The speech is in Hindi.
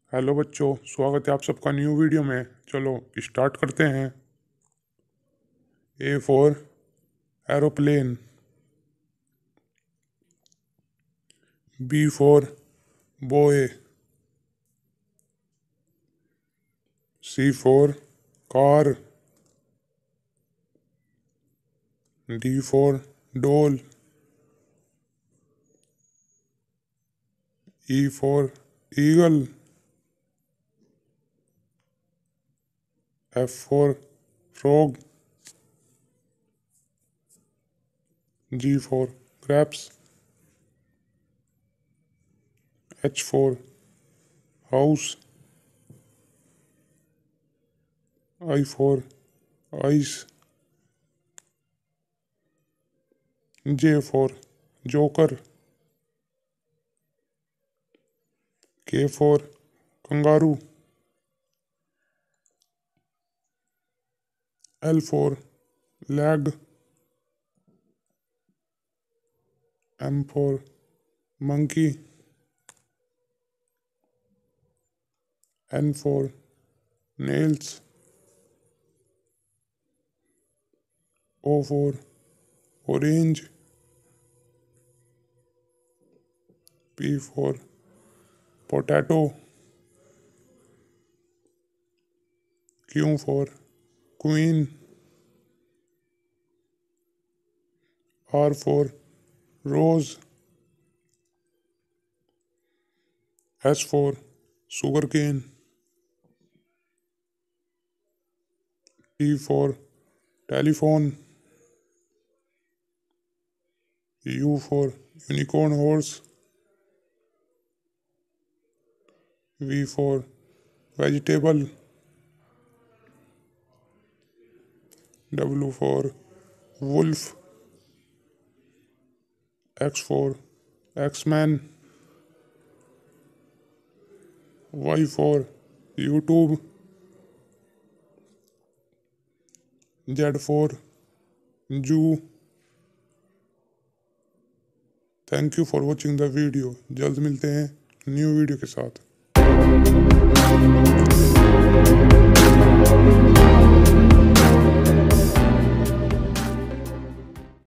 हेलो बच्चों, स्वागत है आप सबका न्यू वीडियो में। चलो स्टार्ट करते हैं। A for aeroplane, B for boy, C for car, D for doll, E for eagle, F for frog, G for grapes, H for house, I for ice, J for joker, K for kangaroo, L for leg, M for monkey, N for nails, O for orange, P for potato, Q for queen, R for rose, S for sugarcane, T for telephone, U for unicorn horse, V for vegetable, W for wolf, X for X-Man, Y for YouTube, Z for zoo। Thank you for watching the video. जल्द मिलते हैं न्यू वीडियो के साथ।